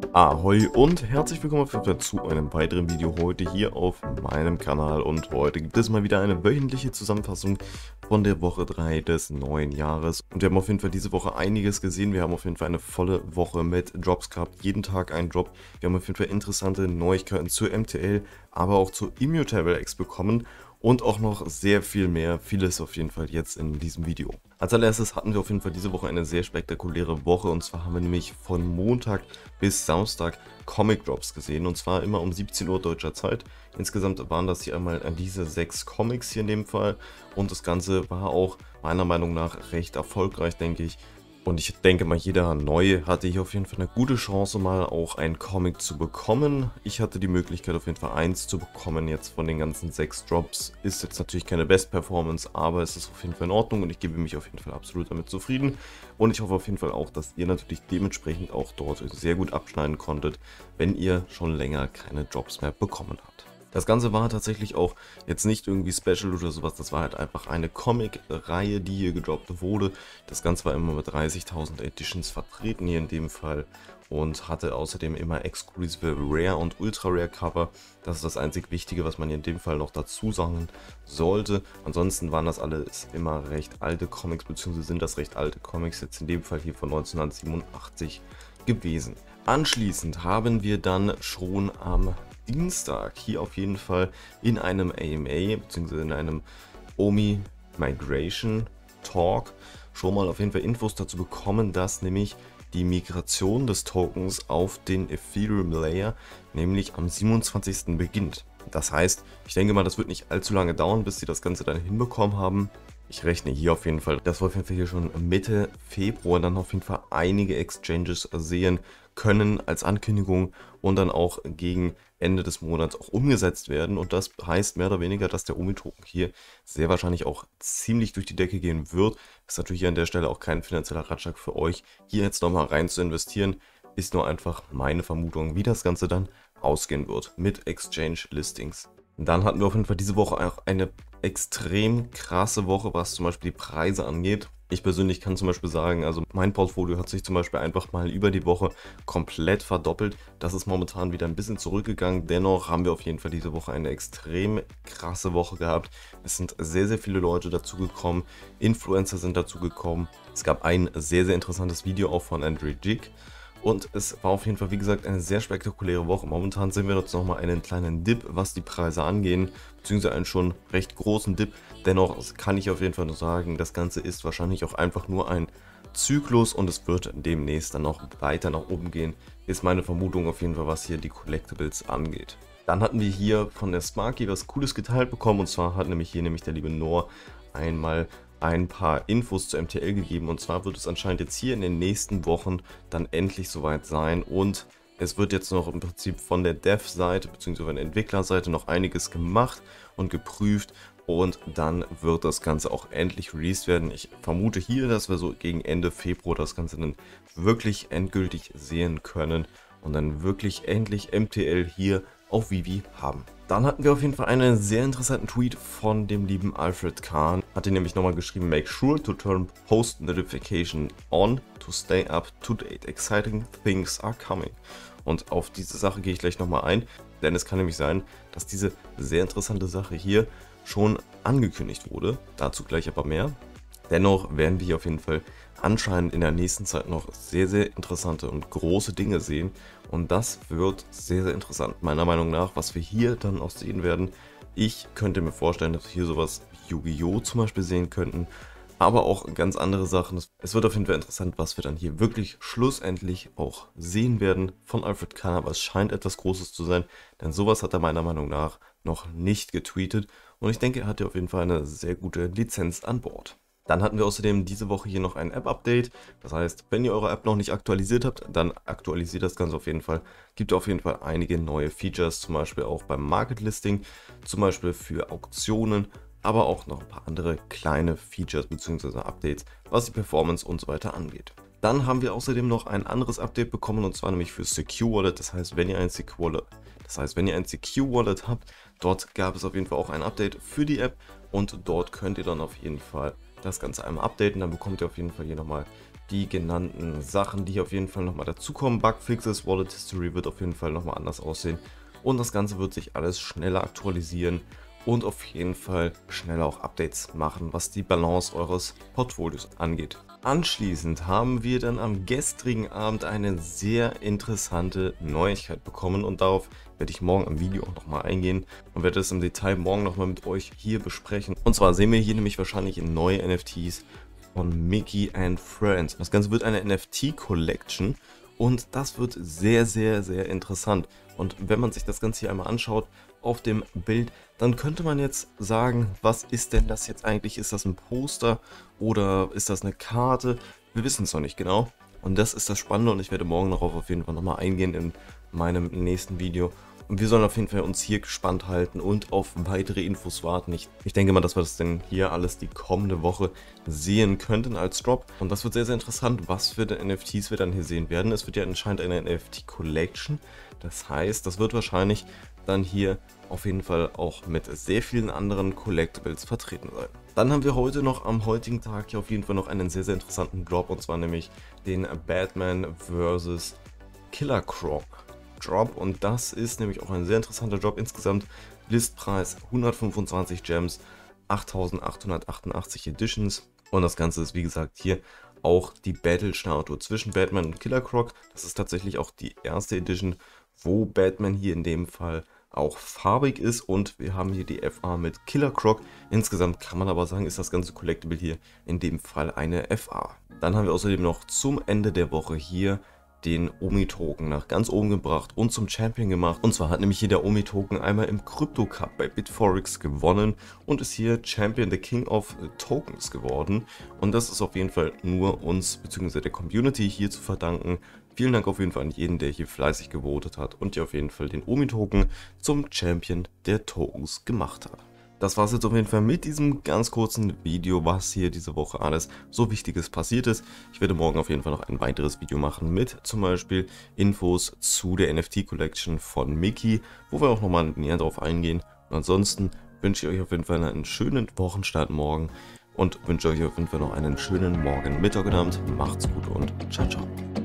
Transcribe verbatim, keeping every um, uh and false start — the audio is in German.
Ahoi und herzlich willkommen auf jeden Fall zu einem weiteren Video heute hier auf meinem Kanal, und heute gibt es mal wieder eine wöchentliche Zusammenfassung von der Woche drei des neuen Jahres. Und wir haben auf jeden Fall diese Woche einiges gesehen. Wir haben auf jeden Fall eine volle Woche mit Drops gehabt, jeden Tag ein Drop. Wir haben auf jeden Fall interessante Neuigkeiten zur M T L, aber auch zur Immutable X bekommen. Und auch noch sehr viel mehr, vieles auf jeden Fall jetzt in diesem Video. Als allererstes hatten wir auf jeden Fall diese Woche eine sehr spektakuläre Woche, und zwar haben wir nämlich von Montag bis Samstag Comic Drops gesehen, und zwar immer um siebzehn Uhr deutscher Zeit. Insgesamt waren das hier einmal diese sechs Comics hier in dem Fall, und das Ganze war auch meiner Meinung nach recht erfolgreich, denke ich. Und ich denke mal, jeder Neue hatte hier auf jeden Fall eine gute Chance, mal auch einen Comic zu bekommen. Ich hatte die Möglichkeit, auf jeden Fall eins zu bekommen jetzt von den ganzen sechs Drops. Ist jetzt natürlich keine Best Performance, aber es ist auf jeden Fall in Ordnung und ich gebe mich auf jeden Fall absolut damit zufrieden. Und ich hoffe auf jeden Fall auch, dass ihr natürlich dementsprechend auch dort sehr gut abschneiden konntet, wenn ihr schon länger keine Drops mehr bekommen habt. Das Ganze war tatsächlich auch jetzt nicht irgendwie special oder sowas, das war halt einfach eine Comic-Reihe, die hier gedroppt wurde. Das Ganze war immer mit dreißigtausend Editions vertreten hier in dem Fall und hatte außerdem immer exklusive Rare und Ultra Rare Cover. Das ist das einzig Wichtige, was man hier in dem Fall noch dazu sagen sollte. Ansonsten waren das alles immer recht alte Comics, beziehungsweise sind das recht alte Comics, jetzt in dem Fall hier von neunzehnhundertsiebenundachtzig gewesen. Anschließend haben wir dann schon am Dienstag hier auf jeden Fall in einem A M A bzw. in einem Omi Migration Talk schon mal auf jeden Fall Infos dazu bekommen, dass nämlich die Migration des Tokens auf den Ethereum Layer nämlich am siebenundzwanzigsten beginnt. Das heißt, ich denke mal, das wird nicht allzu lange dauern, bis sie das Ganze dann hinbekommen haben. Ich rechne hier auf jeden Fall, dass wir auf jeden Fall hier schon Mitte Februar dann auf jeden Fall einige Exchanges sehen können als Ankündigung und dann auch gegen Ende des Monats auch umgesetzt werden. Und das heißt mehr oder weniger, dass der Omi-Token hier sehr wahrscheinlich auch ziemlich durch die Decke gehen wird. Ist natürlich an der Stelle auch kein finanzieller Ratschlag für euch, hier jetzt nochmal rein zu investieren. Ist nur einfach meine Vermutung, wie das Ganze dann ausgehen wird mit Exchange-Listings. Dann hatten wir auf jeden Fall diese Woche auch eine extrem krasse Woche, was zum Beispiel die Preise angeht. Ich persönlich kann zum Beispiel sagen, also mein Portfolio hat sich zum Beispiel einfach mal über die Woche komplett verdoppelt. Das ist momentan wieder ein bisschen zurückgegangen. Dennoch haben wir auf jeden Fall diese Woche eine extrem krasse Woche gehabt. Es sind sehr, sehr viele Leute dazugekommen. Influencer sind dazugekommen. Es gab ein sehr, sehr interessantes Video auch von Andrew Jig. Und es war auf jeden Fall, wie gesagt, eine sehr spektakuläre Woche. Momentan sehen wir jetzt nochmal einen kleinen Dip, was die Preise angehen, beziehungsweise einen schon recht großen Dip. Dennoch kann ich auf jeden Fall nur sagen, das Ganze ist wahrscheinlich auch einfach nur ein Zyklus und es wird demnächst dann noch weiter nach oben gehen, ist meine Vermutung auf jeden Fall, was hier die Collectibles angeht. Dann hatten wir hier von der Smarky was Cooles geteilt bekommen, und zwar hat nämlich hier nämlich der liebe Noah einmal ein paar Infos zur M T L gegeben, und zwar wird es anscheinend jetzt hier in den nächsten Wochen dann endlich soweit sein, und es wird jetzt noch im Prinzip von der Dev-Seite bzw. von der Entwicklerseite noch einiges gemacht und geprüft, und dann wird das Ganze auch endlich released werden. Ich vermute hier, dass wir so gegen Ende Februar das Ganze dann wirklich endgültig sehen können und dann wirklich endlich M T L hier auf Vivi haben. Dann hatten wir auf jeden Fall einen sehr interessanten Tweet von dem lieben Alfred Kahn. Hat ihn nämlich nochmal geschrieben: Make sure to turn post notification on to stay up to date. Exciting things are coming. Und auf diese Sache gehe ich gleich nochmal ein, denn es kann nämlich sein, dass diese sehr interessante Sache hier schon angekündigt wurde. Dazu gleich aber mehr. Dennoch werden wir hier auf jeden Fall anscheinend in der nächsten Zeit noch sehr, sehr interessante und große Dinge sehen. Und das wird sehr, sehr interessant, meiner Meinung nach, was wir hier dann auch sehen werden. Ich könnte mir vorstellen, dass wir hier sowas wie Yu-Gi-Oh! Zum Beispiel sehen könnten, aber auch ganz andere Sachen. Es wird auf jeden Fall interessant, was wir dann hier wirklich schlussendlich auch sehen werden von Alfred Kahn, aber es scheint etwas Großes zu sein, denn sowas hat er meiner Meinung nach noch nicht getweetet. Und ich denke, er hat ja auf jeden Fall eine sehr gute Lizenz an Bord. Dann hatten wir außerdem diese Woche hier noch ein App-Update. Das heißt, wenn ihr eure App noch nicht aktualisiert habt, dann aktualisiert das Ganze auf jeden Fall. Gibt auf jeden Fall einige neue Features, zum Beispiel auch beim Market Listing, zum Beispiel für Auktionen, aber auch noch ein paar andere kleine Features bzw. Updates, was die Performance und so weiter angeht. Dann haben wir außerdem noch ein anderes Update bekommen, und zwar nämlich für Secure Wallet. Das heißt, wenn ihr ein Secure Wallet, das heißt, wenn ihr ein Secure Wallet habt, dort gab es auf jeden Fall auch ein Update für die App, und dort könnt ihr dann auf jeden Fall das Ganze einmal updaten. Dann bekommt ihr auf jeden Fall hier nochmal die genannten Sachen, die auf jeden Fall nochmal dazukommen. Bugfixes, Wallet History wird auf jeden Fall nochmal anders aussehen. Und das Ganze wird sich alles schneller aktualisieren und auf jeden Fall schneller auch Updates machen, was die Balance eures Portfolios angeht. Anschließend haben wir dann am gestrigen Abend eine sehr interessante Neuigkeit bekommen und darauf werde ich morgen im Video auch nochmal eingehen und werde es im Detail morgen nochmal mit euch hier besprechen. Und zwar sehen wir hier nämlich wahrscheinlich neue N F Ts von Mickey and Friends. Das Ganze wird eine N F T Collection und das wird sehr, sehr, sehr interessant. Und wenn man sich das Ganze hier einmal anschaut auf dem Bild, dann könnte man jetzt sagen, was ist denn das jetzt eigentlich? Ist das ein Poster oder ist das eine Karte? Wir wissen es noch nicht genau. Und das ist das Spannende und ich werde morgen darauf auf jeden Fall nochmal eingehen in meinem nächsten Video. Und wir sollen auf jeden Fall uns hier gespannt halten und auf weitere Infos warten. Ich, ich denke mal, dass wir das denn hier alles die kommende Woche sehen könnten als Drop. Und das wird sehr, sehr interessant, was für N F Ts wir dann hier sehen werden. Es wird ja anscheinend eine N F T Collection. Das heißt, das wird wahrscheinlich dann hier auf jeden Fall auch mit sehr vielen anderen Collectibles vertreten sein. Dann haben wir heute noch am heutigen Tag hier auf jeden Fall noch einen sehr, sehr interessanten Drop. Und zwar nämlich den Batman versus. Killer Croc Drop und das ist nämlich auch ein sehr interessanter Drop. Insgesamt Listpreis hundertfünfundzwanzig Gems, achttausendachthundertachtundachtzig Editions und das Ganze ist wie gesagt hier auch die Battle-Statue zwischen Batman und Killer Croc. Das ist tatsächlich auch die erste Edition, wo Batman hier in dem Fall auch farbig ist und wir haben hier die F A mit Killer Croc. Insgesamt kann man aber sagen, ist das ganze Collectible hier in dem Fall eine F A. Dann haben wir außerdem noch zum Ende der Woche hier den Omi-Token nach ganz oben gebracht und zum Champion gemacht. Und zwar hat nämlich hier der Omi-Token einmal im Crypto Cup bei Bitforex gewonnen und ist hier Champion, the King of Tokens geworden. Und das ist auf jeden Fall nur uns bzw. der Community hier zu verdanken. Vielen Dank auf jeden Fall an jeden, der hier fleißig gewotet hat und hier auf jeden Fall den Omi-Token zum Champion der Tokens gemacht hat. Das war es jetzt auf jeden Fall mit diesem ganz kurzen Video, was hier diese Woche alles so Wichtiges passiert ist. Ich werde morgen auf jeden Fall noch ein weiteres Video machen mit zum Beispiel Infos zu der N F T Collection von Mickey, wo wir auch nochmal näher drauf eingehen. Und ansonsten wünsche ich euch auf jeden Fall einen schönen Wochenstart morgen und wünsche euch auf jeden Fall noch einen schönen Morgen, Mittag und Abend. Macht's gut und ciao, ciao.